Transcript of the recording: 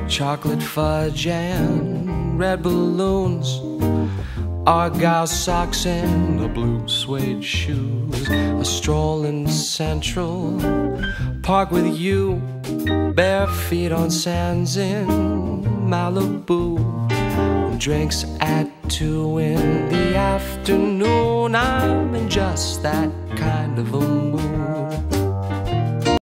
chocolate fudge and red balloons, Argyle socks and a blue suede shoes. A stroll in Central Park with you, bare feet on sands in Malibu. Drinks at 2 in the afternoon. I'm in just that kind of a mood.